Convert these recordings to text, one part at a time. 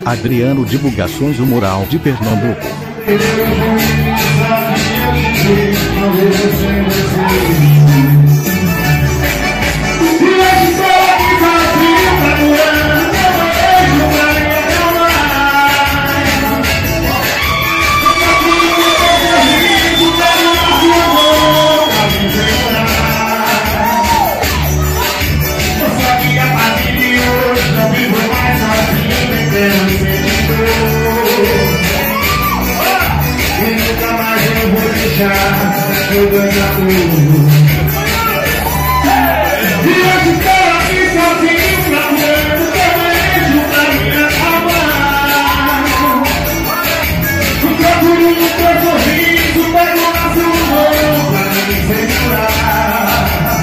Adriano Divulgações, o Mural de Pernambuco. Eu ganhar tudo. E hoje estou aqui sozinho pra ver o teu beijo pra me acalmar. Procuro no teu sorriso, pego na sua mão pra me segurar.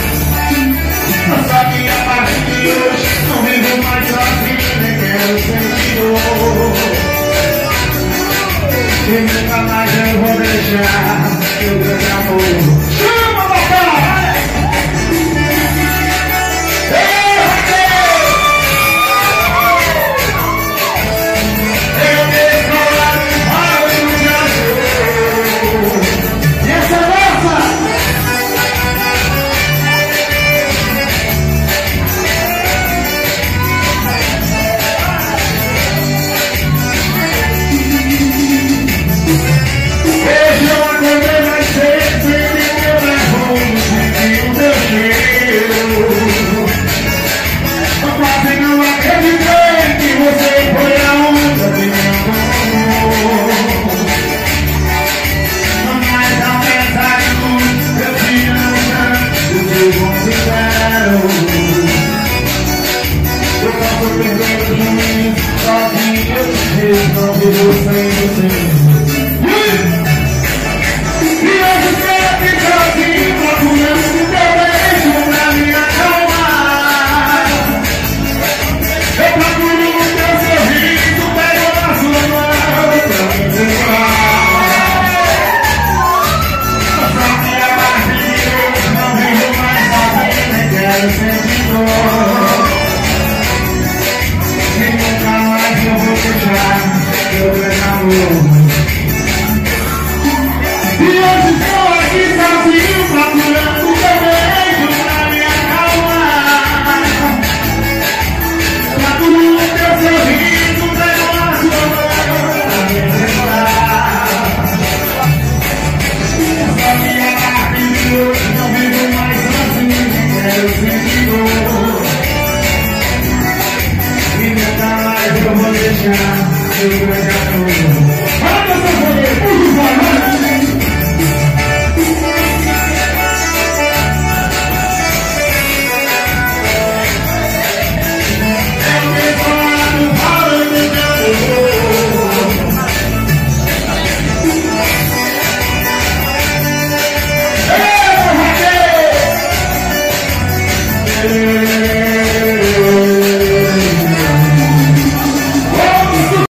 Só que a partir de hoje não vivo mais sozinho, nem quero sentir. E nunca mais eu vou deixar eu grande amor. Chama, papai! Eu mesmo lá no raio de azul. E essa é nossa! Eu vou deixar, eu vou deixar.